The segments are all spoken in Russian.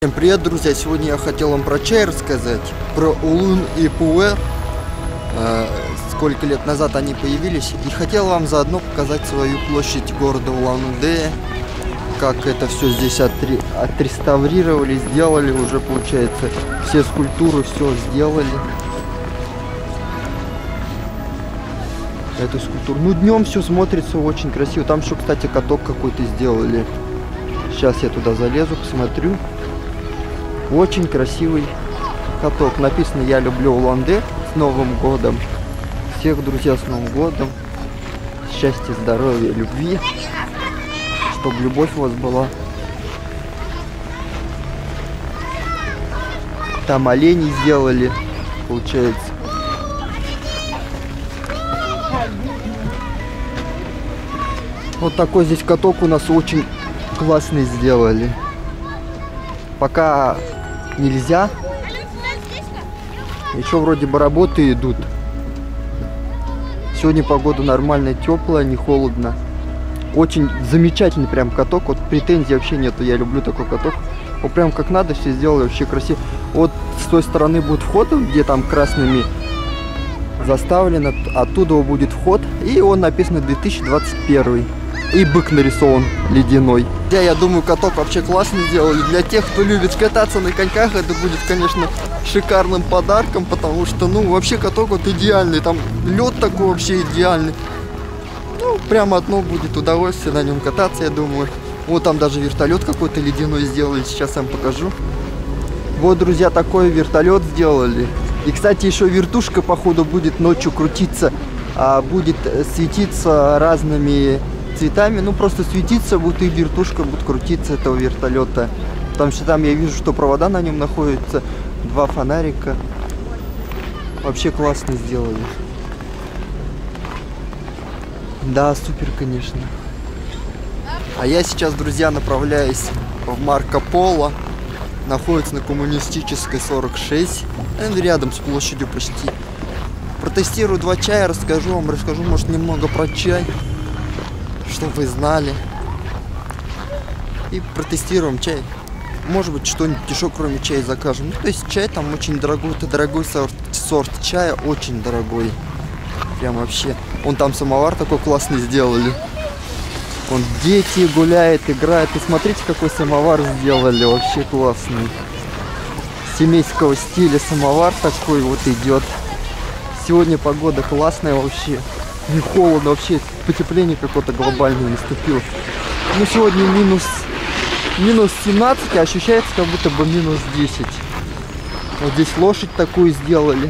Всем привет, друзья! Сегодня я хотел вам про чай рассказать, про Улун и Пуэ, сколько лет назад они появились, и хотел вам заодно показать свою площадь города Улан-Удэ, как это все здесь отреставрировали, сделали уже, получается, все скульптуры, все сделали. Эту скульптуру. Ну, днем все смотрится очень красиво. Там еще, кстати, каток какой-то сделали. Сейчас я туда залезу, посмотрю. Очень красивый каток. Написано: я люблю Улан-Удэ. С Новым годом. Всех, друзья, с Новым годом. Счастья, здоровья, любви. Чтобы любовь у вас была. Там оленей сделали, получается. Вот такой здесь каток у нас очень классный сделали. Пока нельзя. Еще вроде бы работы идут. Сегодня погода нормальная, теплая, не холодно. Очень замечательный прям каток. Вот претензий вообще нету. Я люблю такой каток. Вот прям как надо все сделали, вообще красиво. Вот с той стороны будет вход, где там красными заставлено. Оттуда будет вход. И он написано 2021. И бык нарисован ледяной. Я думаю, каток вообще классно сделали. Для тех, кто любит кататься на коньках, это будет, конечно, шикарным подарком, потому что, ну, вообще каток вот идеальный. Там лед такой вообще идеальный. Ну, прямо одно будет удовольствие на нем кататься, я думаю. Вот там даже вертолет какой-то ледяной сделали. Сейчас я вам покажу. Вот, друзья, такой вертолет сделали. И, кстати, еще вертушка, походу, будет ночью крутиться, будет светиться разными цветами, ну просто светиться будет, и вертушка будет крутиться этого вертолета. Потому что там я вижу, что провода на нем находятся, два фонарика. Вообще классно сделали. Да, супер, конечно. А я сейчас, друзья, направляюсь в Марко Поло. Находится на Коммунистической 46, рядом с площадью почти. Протестирую два чая, расскажу, может, немного про чай, чтобы вы знали. И протестируем чай. Может быть, что-нибудь еще кроме чая закажем. Ну, то есть чай там очень дорогой. Это дорогой сорт чая, очень дорогой. Прям вообще. Вон там самовар такой классный сделали. Вон дети гуляют, играют. И смотрите, какой самовар сделали. Вообще классный. Семейского стиля самовар такой вот идет. Сегодня погода классная вообще. Не холодно, вообще потепление какое-то глобальное наступило. Ну, сегодня минус 17, а ощущается как будто бы минус 10. Вот здесь лошадь такую сделали.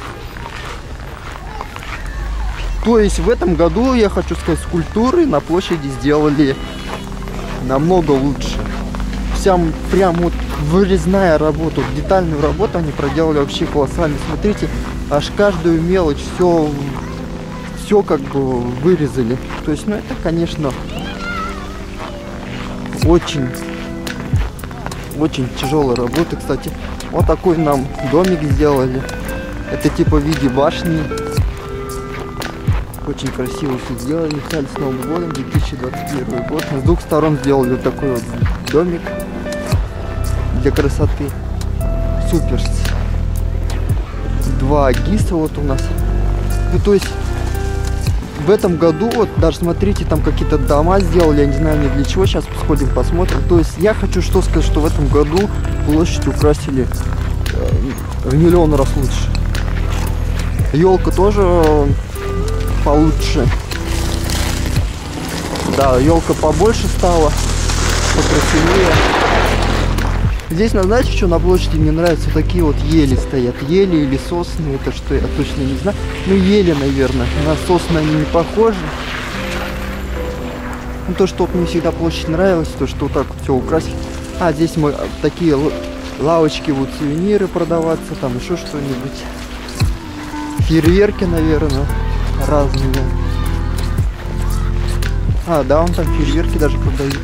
То есть в этом году, я хочу сказать, скульптуры на площади сделали намного лучше. Прям вот вырезная работа, детальную работу они проделали вообще колоссально. Смотрите, аж каждую мелочь, все как бы вырезали. То есть, ну, это, конечно, очень тяжелая работа. Кстати, вот такой нам домик сделали. Это типа в виде башни. Очень красиво все сделали. Стали с Новым годом, 2021 год. С двух сторон сделали вот такой вот домик для красоты. Супер. Два гиса вот у нас. Ну, то есть в этом году, вот даже смотрите, там какие-то дома сделали, я не знаю ни для чего, сейчас сходим посмотрим. То есть я хочу что сказать, что в этом году площадь украсили в миллион раз лучше. Елка тоже получше. Да, елка побольше стала, покрасивее. Здесь, знаете, что на площади мне нравятся? Такие вот ели стоят. Ели или сосны, это что, я точно не знаю. Ну, ели, наверное. На сосны они не похожи. Ну, то, что вот мне всегда площадь нравилась, то, что вот так вот все украсили. А, здесь мы такие лавочки, вот сувениры продаваться, там еще что-нибудь. Фейерверки, наверное, разные. А, да, вон там фейерверки даже продают.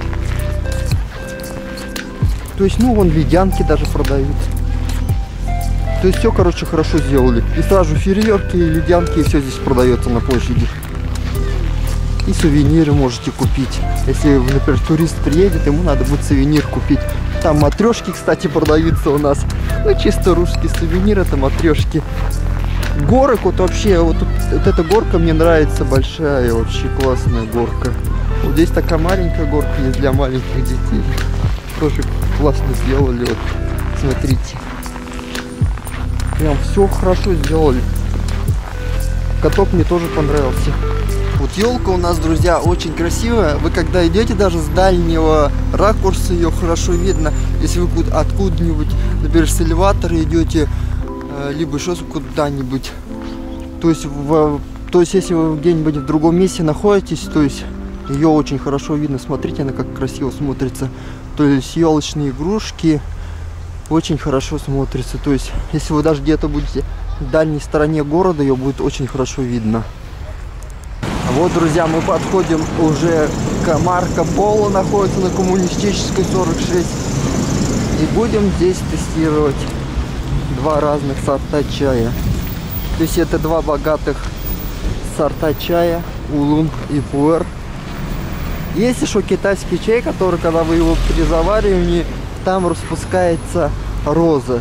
То есть, ну, вон ледянки даже продают. То есть, все, короче, хорошо сделали. И сразу фейерверки, и ледянки, и все здесь продается на площади. И сувениры можете купить. Если, например, турист приедет, ему надо будет сувенир купить. Там матрешки, кстати, продаются у нас. Ну, чисто русский сувенир, это матрешки. Горок вот вообще, вот эта горка мне нравится, большая, вообще классная горка. Вот здесь такая маленькая горка есть для маленьких детей. Тоже классно сделали, вот, смотрите. Прям все хорошо сделали. Каток мне тоже понравился. Вот елка у нас, друзья, очень красивая. Вы когда идете даже с дальнего ракурса, ее хорошо видно. Если вы откуда-нибудь, например, с элеватора идете, либо еще куда-нибудь. То есть если вы где-нибудь в другом месте находитесь, то есть ее очень хорошо видно. Смотрите, она как красиво смотрится. То есть елочные игрушки очень хорошо смотрятся. То есть если вы даже где-то будете в дальней стороне города, ее будет очень хорошо видно. Вот, друзья, мы подходим уже к Марко Поло, находится на Коммунистической 46. И будем здесь тестировать два разных сорта чая. То есть это два богатых сорта чая, улун и пуэр. Есть еще китайский чай, который, когда вы его при заваривании, там распускается роза.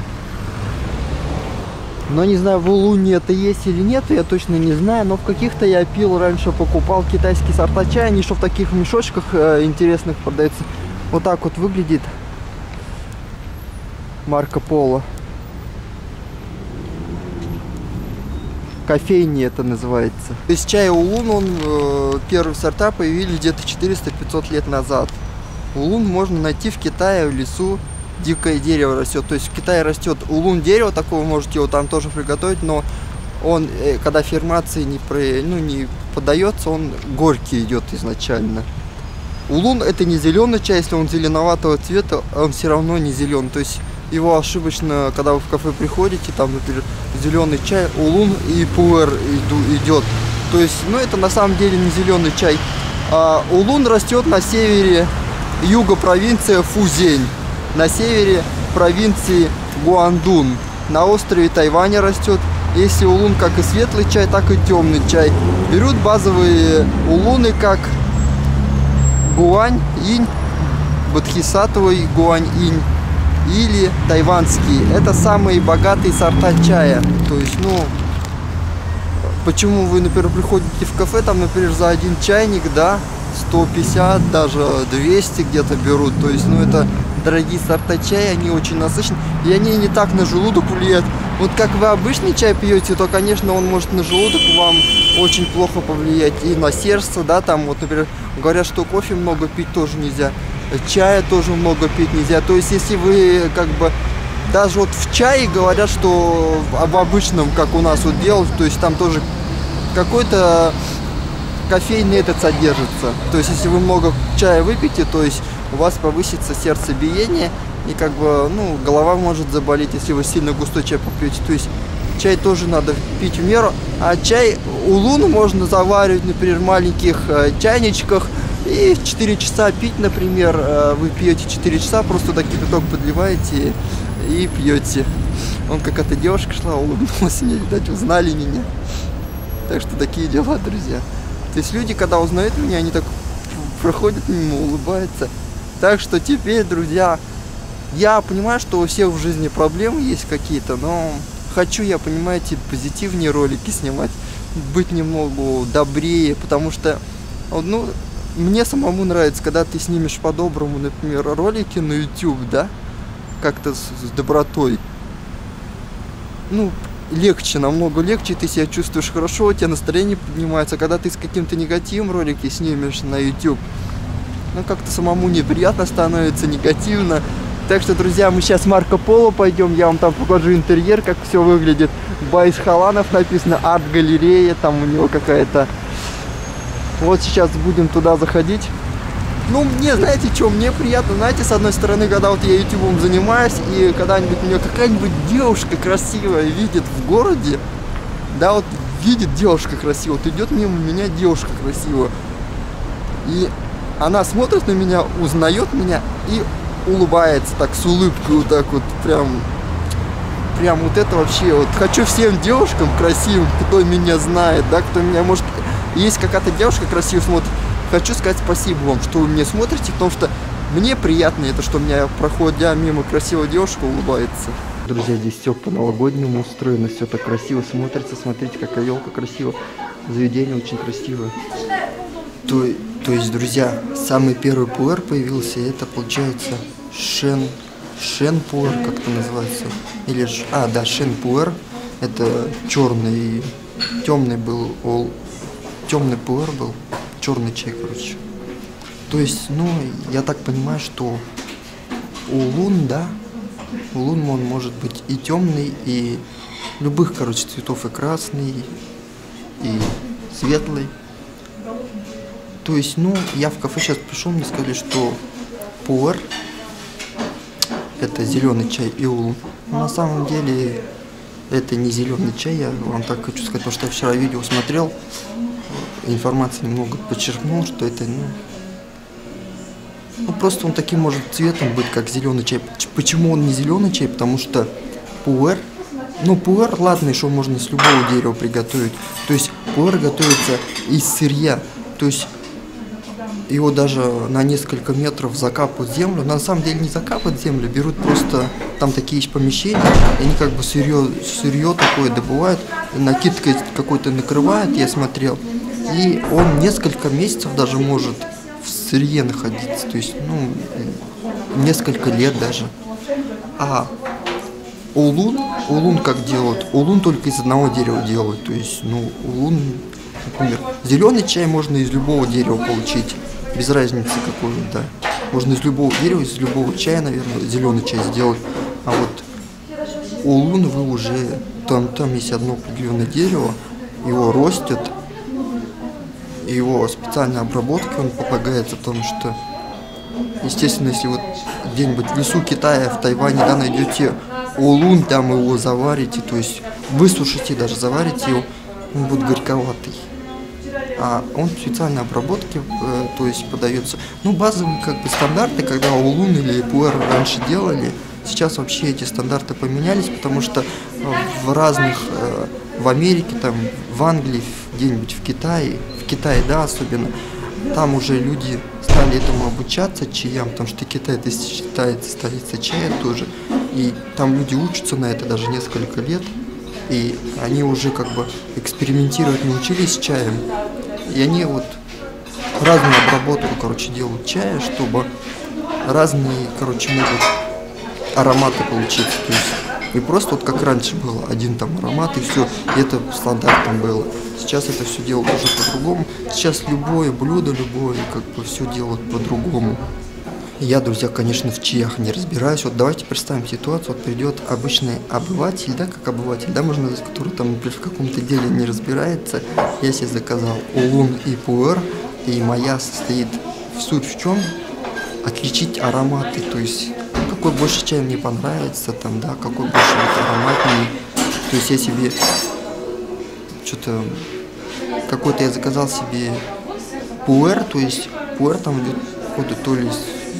Но не знаю, в улуне это есть или нет, я точно не знаю. Но в каких-то я пил раньше, покупал китайские сорта чая. Они еще в таких мешочках интересных продаются. Вот так вот выглядит Марко Поло. Кофейни это называется. То есть чай улун, первые сорта появились где-то 400-500 лет назад. Улун можно найти в Китае, в лесу. Дикое дерево растет. То есть в Китае растет улун дерево, такого можете его там тоже приготовить, но он, когда фермации не поддается, он горький идет изначально. Улун это не зеленый чай, если он зеленоватого цвета, он все равно не зеленый. То есть его ошибочно, когда вы в кафе приходите, там, например, зеленый чай, улун и пуэр идет. То есть, это на самом деле не зеленый чай. Улун растет на севере юга провинции Фузень. На севере провинции Гуандун. На острове Тайваня растет. Если улун как и светлый чай, так и темный чай. Берут базовые улуны, как гуань-инь, бодхисаттвовый гуань-инь или тайванский. Это самые богатые сорта чая. То есть, почему вы, например, приходите в кафе, там, например, за один чайник, да, 150, даже 200 где-то берут. То есть, это дорогие сорта чая, они очень насыщенные, и они не так на желудок влияют. Вот как вы обычный чай пьете, то, конечно, он может на желудок вам очень плохо повлиять, и на сердце, да, там, вот, например, говорят, что кофе много пить тоже нельзя, чая тоже много пить нельзя. То есть, если вы, даже вот в чае говорят, что об обычном, как у нас вот делают, то есть, там тоже какой-то кофейный этот содержится. То есть, если вы много чая выпьете, то есть, у вас повысится сердцебиение, и голова может заболеть, если вы сильно густой чай попьете. То есть чай тоже надо пить в меру. А чай улун можно заваривать, например, в маленьких чайничках и 4 часа пить, например. Вы пьете 4 часа, просто туда кипяток подливаете и пьете. Вон какая-то девушка шла, улыбнулась мне, видать, узнали меня. Так что такие дела, друзья. То есть люди, когда узнают меня, они так проходят мимо, улыбаются. Так что теперь, друзья, я понимаю, что у всех в жизни проблемы есть какие-то, но хочу я, понимаете, позитивнее ролики снимать, быть немного добрее, потому что, мне самому нравится, когда ты снимешь по-доброму, например, ролики на YouTube, да, как-то с добротой. Легче, намного легче, ты себя чувствуешь хорошо, у тебя настроение поднимается. Когда ты с каким-то негативом ролики снимешь на YouTube, как-то самому неприятно становится, негативно. Так что, друзья, мы сейчас в Марко Поло пойдем, я вам там покажу интерьер, как все выглядит. Байс Халанов написано, арт-галерея, там у него какая-то. Вот сейчас будем туда заходить. Мне, знаете, что, мне приятно, знаете, с одной стороны, когда вот я ютубом занимаюсь, и когда-нибудь меня какая-нибудь девушка красивая видит в городе, да, вот видит девушка красивая, вот идет мимо меня девушка красивая, и она смотрит на меня, узнает меня и улыбается так, с улыбкой, вот так вот, прям вот это вообще, вот хочу всем девушкам красивым, кто меня знает, да, кто меня, может, есть какая-то девушка красиво смотрит, хочу сказать спасибо вам, что вы меня смотрите, потому что мне приятно это, что у меня, проходя мимо, красивая девушка улыбается. Друзья, здесь все по-новогоднему устроено, все так красиво смотрится. Смотрите, какая елка красивая. Заведение очень красивое. То есть, друзья, самый первый пуэр появился, это получается Шен пуэр, как это называется. Или да, Шен пуэр. Это черный, темный был, темный пуэр был, черный чай, короче. То есть, ну, я так понимаю, что улун, да, улун он может быть и темный, и любых, короче, цветов, и красный, и светлый. То есть, ну, я в кафе сейчас пришел, мне сказали, что пуэр это зеленый чай и улун. Но на самом деле это не зеленый чай, я вам так хочу сказать, потому что я вчера видео смотрел, информации немного подчеркнул, что это, ну, просто он таким может цветом быть, как зеленый чай. Почему он не зеленый чай? Потому что пуэр, пуэр, ладно, еще можно из любого дерева приготовить. То есть пуэр готовится из сырья. То есть его даже на несколько метров закапывают в землю. Но на самом деле не закапывают в землю, берут просто, там такие есть помещения, и они как бы сырье такое добывают, накидкой какой-то накрывают, я смотрел. И он несколько месяцев даже может в сырье находиться, то есть, несколько лет даже. А улун как делают? Улун только из одного дерева делают, то есть, улун, например, зеленый чай можно из любого дерева получить, без разницы какой, да. Можно из любого дерева, из любого чая, наверное, зеленый чай сделать. А вот улун вы уже, там есть одно определенное дерево, его ростят, его специальной обработке он полагается, потому что, естественно, если вот где-нибудь в лесу Китая, в Тайване, да, найдете улун, там его заварите, то есть высушите, даже заварите его, он будет горьковатый. А он в специальной обработке, то есть подается, базовые как бы стандарты, когда улун или пуэр раньше делали, сейчас вообще эти стандарты поменялись, потому что в разных, в Америке, там, в Англии, где-нибудь в Китае, да, особенно, там уже люди стали этому обучаться, чаям, потому что Китай это считается столица чая тоже, и там люди учатся на это даже несколько лет, и они уже как бы экспериментировать научились с чаем, и они вот разную обработку, короче, делают чая, чтобы разные, короче, могут ароматы получить, то есть не просто вот как раньше было, один там аромат и все, и это стандартом было. Сейчас это все делают уже по-другому. Сейчас любое блюдо, как бы все делают по-другому. Я, друзья, конечно, в чаях не разбираюсь. Вот давайте представим ситуацию, вот придет обычный обыватель, да, как обыватель, да, можно сказать, который там, например, в каком-то деле не разбирается. Я себе заказал улун и пуэр, и моя состоит суть в чем? Отличить ароматы, то есть какой больше чай мне понравится, там, да, какой больше вот ароматный. То есть я себе что-то, какой-то я заказал себе пуэр, то есть пуэр там идет, походу, то ли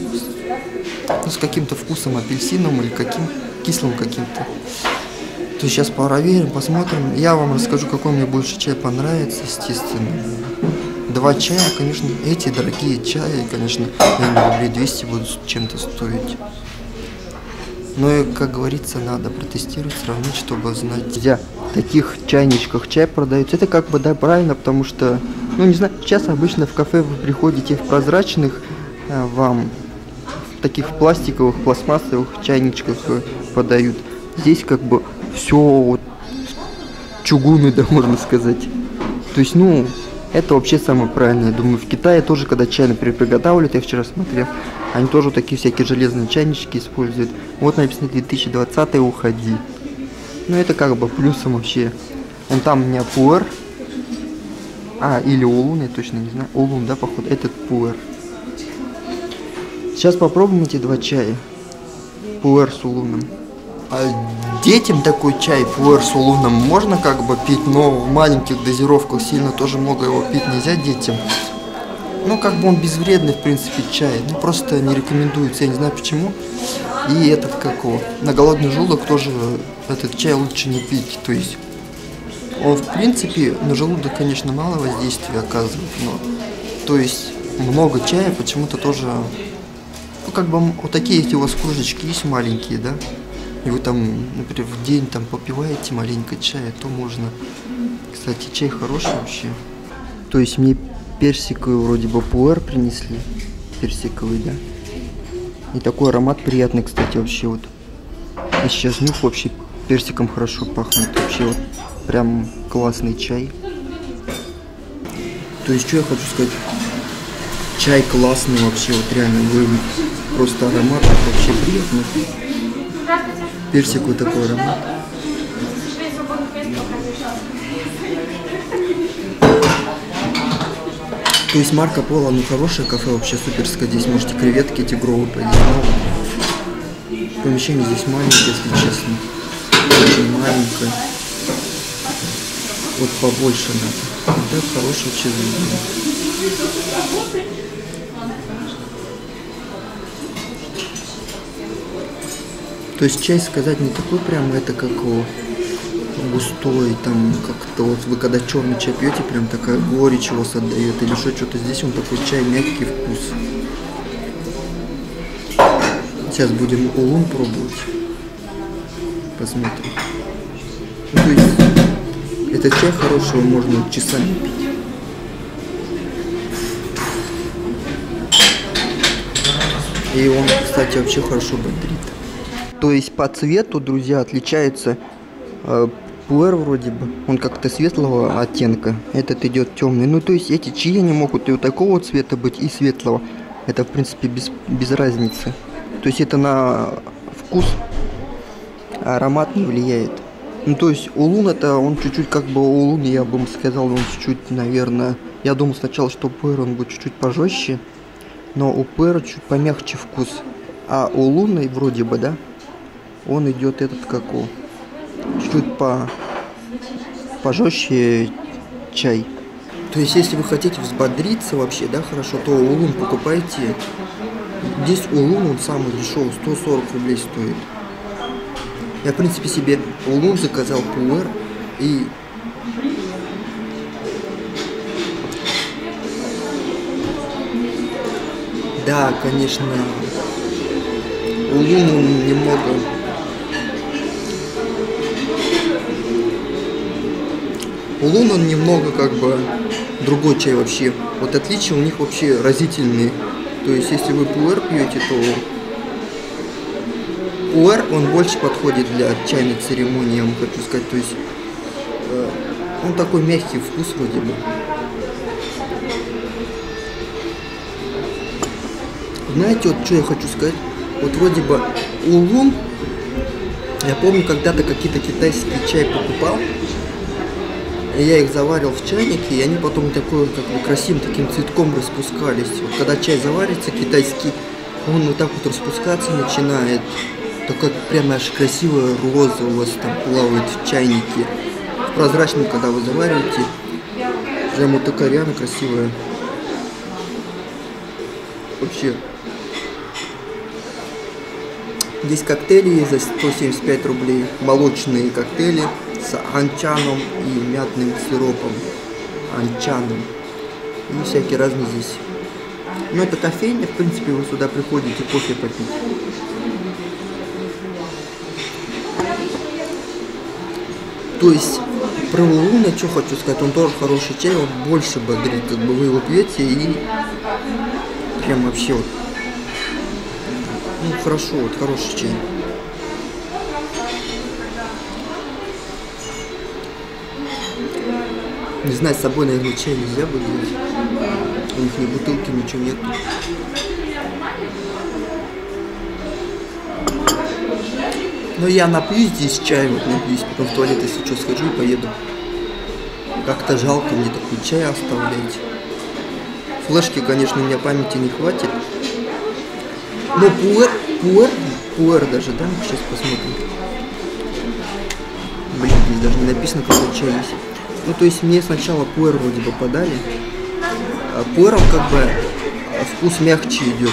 с каким-то вкусом апельсином или кислым каким-то. То есть сейчас проверим, посмотрим. Я вам расскажу, какой мне больше чай понравится, естественно. Два чая, конечно, эти дорогие чаи, конечно, рублей 200 будут чем-то стоить. Но, как говорится, надо протестировать, сравнить, чтобы знать. Друзья, в таких чайничках чай продается. Это как бы, да, правильно, потому что, не знаю, сейчас обычно в кафе вы приходите в прозрачных, вам в таких пластиковых, пластмассовых чайничках подают. Здесь как бы все вот чугуны, да, можно сказать. То есть, это вообще самое правильное. Думаю, в Китае тоже, когда чай, например, приготавливают, я вчера смотрел, они тоже такие всякие железные чайнички используют. Вот написано 2020 уходи. Это как бы плюсом вообще. Вон там у меня пуэр. Или улун, я точно не знаю. Улун, да, походу. Этот пуэр. Сейчас попробуем эти два чая. Пуэр с улуном. Детям такой чай, пуэр с улуном, можно как бы пить, но в маленьких дозировках сильно тоже много его пить нельзя детям. Как бы он безвредный, в принципе, чай. Просто не рекомендуется, я не знаю почему. И этот, на голодный желудок тоже этот чай лучше не пить. То есть, он, в принципе, на желудок, конечно, мало воздействия оказывает, но, то есть, много чая почему-то тоже как бы вот такие, если у вас кружечки есть маленькие, да, и вы там, например, в день там попиваете маленько чая, то можно. Кстати, чай хороший вообще. То есть мне персиковый вроде бы пуэр принесли. Персиковый, да. И такой аромат приятный, кстати, вообще вот. И сейчас нюх вообще персиком хорошо пахнет. Вообще вот прям классный чай. То есть, что я хочу сказать? Чай классный вообще, вот реально, просто аромат вообще приятный. Персиковый такой аромат. То есть Марко Поло, ну хорошее кафе, вообще суперское. Здесь можете креветки тигровые поесть. Но помещение здесь маленькое, если честно. Очень маленькое. Вот побольше надо. Да, хорошее вообще заведение. То есть чай сказать не такой прям, это как густой, там как-то вот вы когда черный чай пьете, прям такая горечь вас отдает или что-то. Здесь он такой чай, мягкий вкус. Сейчас будем улун пробовать. Посмотрим. Ну, то есть этот чай хорошего можно часами пить. И он, кстати, вообще хорошо бодрит. То есть по цвету, друзья, отличается пуэр вроде бы. Он как-то светлого оттенка. Этот идет темный. Ну, то есть эти чаи не могут и вот такого цвета быть, и светлого. Это, в принципе, без разницы. То есть это на вкус, аромат не влияет. Ну, то есть улун это, он чуть-чуть как бы улун, я бы сказал, он чуть-чуть, наверное... Я думал сначала, что пуэр он будет чуть-чуть пожестче. Но у пуэра чуть помягче вкус. А у лунной вроде бы, да, он идет этот как у чуть-чуть пожестче чай. То есть если вы хотите взбодриться вообще, да, хорошо, то улун покупайте. Здесь улун, он самый дешевый, 140 рублей стоит. Я, в принципе, себе улун заказал пуэр и... Да, конечно, улун он немного... Улун он немного как бы другой чай вообще. Вот отличия у них вообще разительные. То есть если вы пуэр пьете, то пуэр он больше подходит для чайной церемонии, я вам хочу сказать. То есть он такой мягкий вкус вроде бы. Знаете, вот что я хочу сказать? Вот вроде бы улун, я помню, когда-то какие-то китайские чай покупал, и я их заварил в чайнике, и они потом такой, как бы, красивым таким цветком распускались. Вот когда чай заварится китайский, он вот так вот распускаться начинает. Такая прямо аж красивая роза у вас там плавает в чайнике. В прозрачном, когда вы завариваете, прям вот такая реально красивая. Вообще. Здесь коктейли за 175 рублей, молочные коктейли с анчаном и мятным сиропом. Анчаном. И всякие разные здесь. Но это кофейня, в принципе, вы сюда приходите кофе попить. То есть, про улун я что хочу сказать, он тоже хороший чай, он больше бодрит, как бы вы его пьете и прям вообще вот, ну хорошо, вот хороший чай. Не знаю, с собой, наверное, чай нельзя будет взять. У них ни бутылки, ничего нету. Но я напьюсь здесь чай, вот напьюсь, потом в туалет, если что, схожу и поеду. Как-то жалко мне такой чай оставлять. Флешки, конечно, у меня памяти не хватит. Но пуэр даже, да? Сейчас посмотрим. Блин, здесь даже не написано, какой чай есть. Ну, то есть мне сначала пуэр вроде бы подали. А пуэром как бы вкус мягче идет.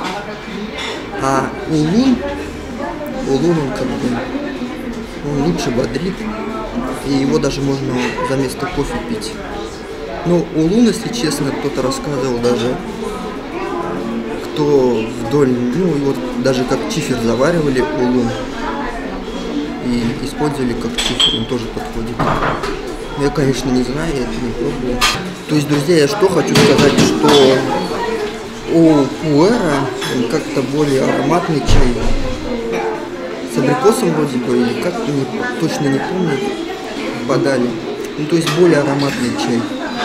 А улун он как бы он лучше бодрит. И его даже можно за место кофе пить. Ну, улун, если честно, кто-то рассказывал даже, кто в вдоль, ну и вот даже как чифер заваривали улун и использовали как чифер, он тоже подходит. Но я, конечно, не знаю, я это не пробую. То есть, друзья, я что хочу сказать, что у пуэра как-то более ароматный чай. С абрикосом вроде бы, или как-то точно не помню, подали. Ну, то есть более ароматный чай.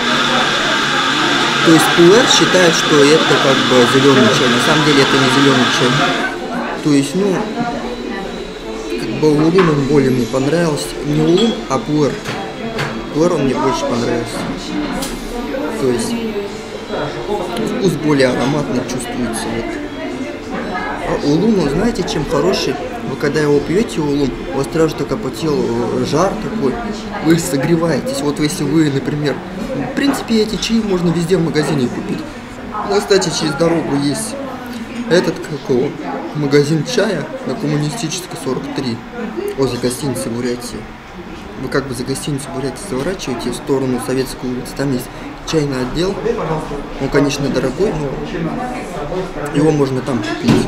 То есть пуэр считает, что это как бы зеленый чай. На самом деле это не зеленый чай. То есть, ну, как бы улун он более мне понравился. Не улун, а пуэр. Пуэр он мне больше понравился. То есть вкус более ароматный чувствуется. Вот. А улун, знаете, чем хороший? Вы когда его пьете, улун, у вас сразу такой по телу жар такой, вы согреваетесь. Вот если вы, например, в принципе, эти чаи можно везде в магазине купить. Ну, кстати, через дорогу есть этот какого магазин чая на Коммунистической 43 возле гостиницы Бурятии. Вы как бы за гостиницу Бурятии заворачиваете в сторону Советской улицы, там есть чайный отдел. Он, конечно, дорогой, но его можно там купить.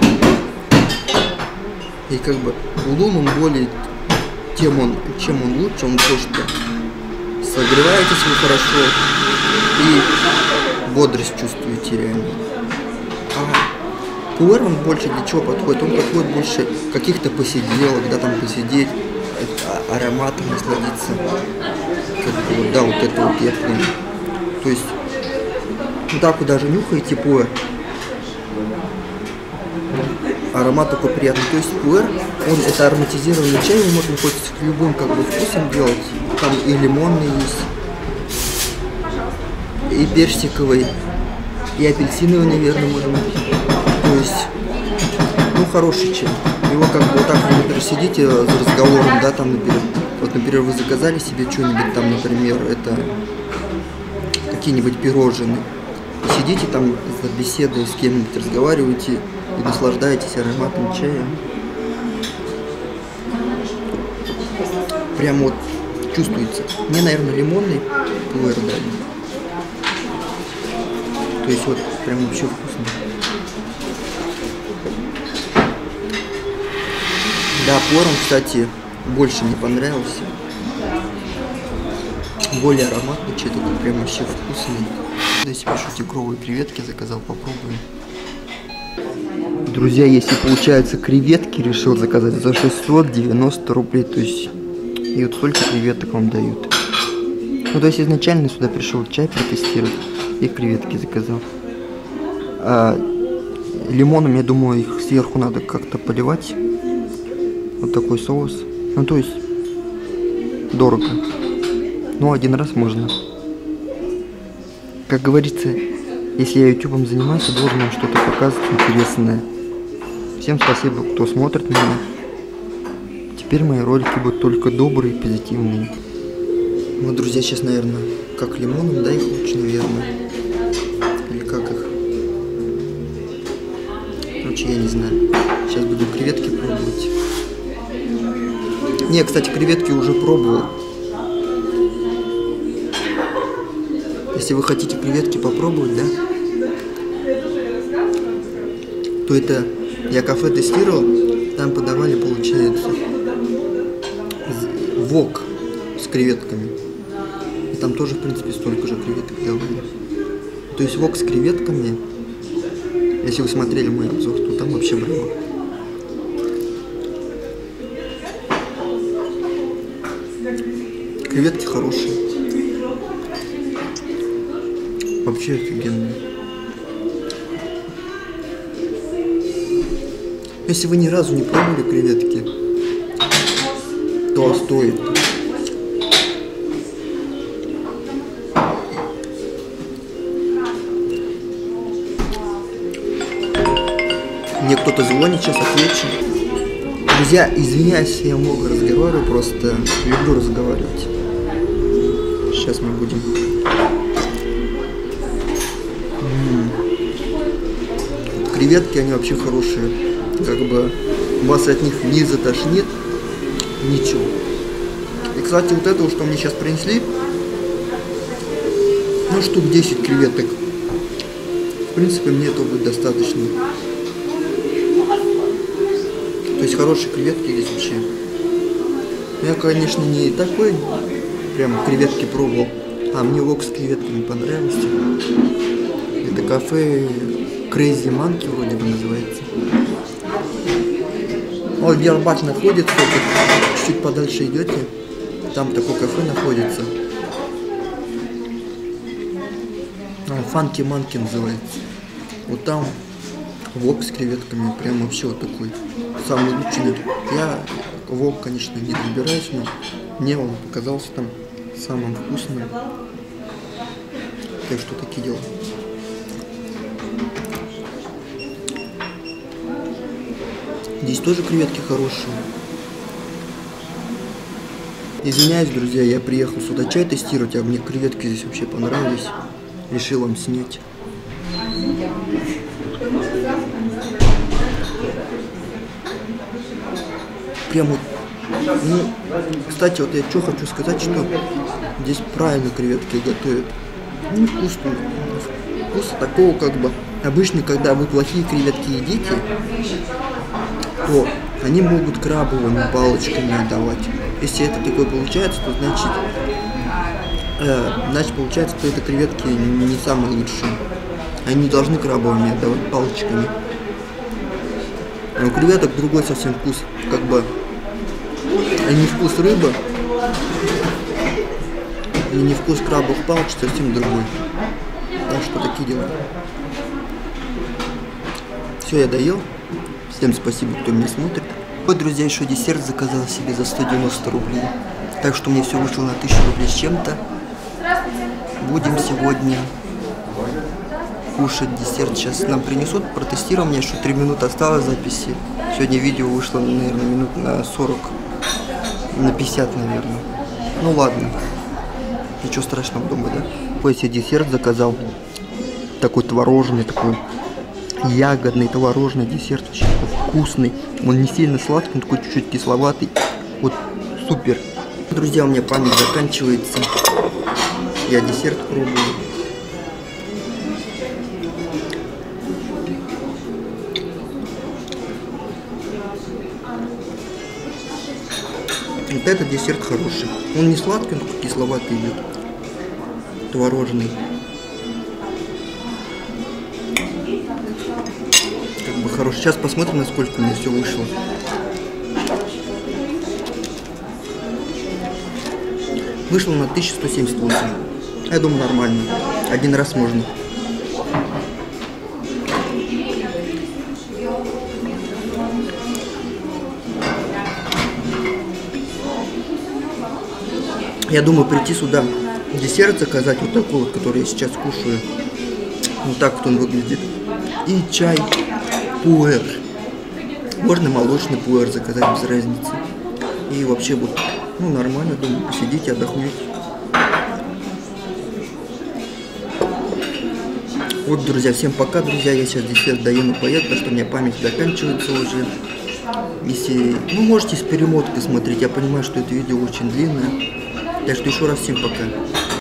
И как бы улун он более, чем он лучше, он то, что согреваетесь вы хорошо и бодрость чувствуете реально. А пуэр он больше для чего подходит? Он подходит больше каких-то посиделок, да, там посидеть, ароматом насладиться. Как бы, да, вот это вот пеплом. То есть, ну так вы даже нюхаете пуэр. Аромат такой приятный. То есть пуэр, он это ароматизированный чай, его можно хоть с любым как бы вкусом делать. Там и лимонный есть, и персиковый, и апельсиновый, наверное, можно. То есть, ну, хороший чай. Его как бы вот так вы, например, сидите за разговором, да, там, например, вы заказали себе что-нибудь там, например, это какие-нибудь пирожные. Сидите там за беседой с кем-нибудь, разговариваете и наслаждаетесь ароматом чая. Прям вот чувствуется. Мне, наверное, лимонный пуэр дали. То есть вот прям вообще вкусно. Да, пуэр он, кстати, больше не понравился. Более ароматный чай, такой прям вообще вкусный. Я себе шутикровые креветки заказал, попробуем. Друзья, если получается креветки решил заказать за 690 рублей, то есть и вот столько креветок вам дают. Ну, то есть изначально сюда пришел чай протестировать и креветки заказал. А лимоном, я думаю, их сверху надо как-то поливать. Вот такой соус. Ну, то есть дорого. Ну, один раз можно. Как говорится, если я ютубом занимаюсь, я должен вам что-то показывать интересное. Всем спасибо, кто смотрит меня. Теперь мои ролики будут только добрые и позитивные. Вот, друзья, сейчас, наверное, как лимоном, да, их лучше, наверное. Или как их. Короче, я не знаю. Сейчас буду креветки пробовать. Не, кстати, креветки уже пробовал. Если вы хотите креветки попробовать, да, то это я кафе тестировал, там подавали, получается, вок с креветками. И там тоже, в принципе, столько же креветок давали. То есть вок с креветками, если вы смотрели мой обзор, то там вообще было. Креветки хорошие. Вообще офигенные. Если вы ни разу не пробовали креветки, то стоит. Мне кто-то звонит, сейчас отвечу. Друзья, извиняюсь, я много разговариваю, просто люблю разговаривать. Сейчас мы будем. Креветки, они вообще хорошие. Как бы вас от них не затошнит. Ничего. И, кстати, вот это, что мне сейчас принесли, ну, штук 10 креветок. В принципе, мне этого будет достаточно. То есть хорошие креветки здесь вообще. Я, конечно, не такой прям креветки пробовал. А мне вок с креветками понравился. Это кафе Crazy Monkey вроде бы называется. Вот где Арбат находится, чуть подальше идете, там такое кафе находится. Funky Monkey называется. Вот там вок с креветками, прям вообще вот такой самый лучший. Я вок, конечно, не разбираюсь, но мне он показался там самым вкусным. Так что такие дела. Здесь тоже креветки хорошие. Извиняюсь, друзья, я приехал сюда чай тестировать, а мне креветки здесь вообще понравились. Решил вам снять. Прям вот, ну, кстати, вот я что хочу сказать, что здесь правильно креветки готовят. Ну, вкуса такого как бы. Обычно, когда вы плохие креветки едите, то они могут крабовыми палочками отдавать. Если это такое получается, то значит получается, что это креветки не самые лучшие. Они не должны крабовыми отдавать палочками. А у креветок другой совсем вкус. Как бы они вкус рыбы, и не вкус крабовых палочек, совсем другой. Так что такие дела. Все, я доел. Всем спасибо, кто меня смотрит. Вот, друзья, еще десерт заказал себе за 190 рублей. Так что мне все вышло на 1000 рублей с чем-то. Будем сегодня кушать десерт. Сейчас нам принесут, протестируем. У меня еще 3 минуты осталось записи. Сегодня видео вышло, наверное, минут на 40, на 50, наверное. Ну ладно. Ничего страшного, думаю, да? Вот я десерт заказал. Такой творожный, такой ягодный творожный десерт, очень вкусный. Он не сильно сладкий, он такой чуть-чуть кисловатый. Вот супер. Друзья, у меня память заканчивается. Я десерт пробую. Вот этот десерт хороший. Он не сладкий, он такой кисловатый идет. Творожный. Хороший. Сейчас посмотрим, насколько у меня все вышло. Вышло на 1178. Я думаю, нормально. Один раз можно. Я думаю, прийти сюда, десерт заказать, вот такой вот, который я сейчас кушаю. Вот так вот он выглядит. И чай. Пуэр. Можно молочный пуэр заказать без разницы. И вообще будет, ну, нормально, думаю, посидите, отдохнете. Вот, друзья, всем пока, друзья. Я сейчас десерт доем и поеду, потому что у меня память заканчивается уже. Если, ну, можете с перемоткой смотреть. Я понимаю, что это видео очень длинное. Так что еще раз всем пока.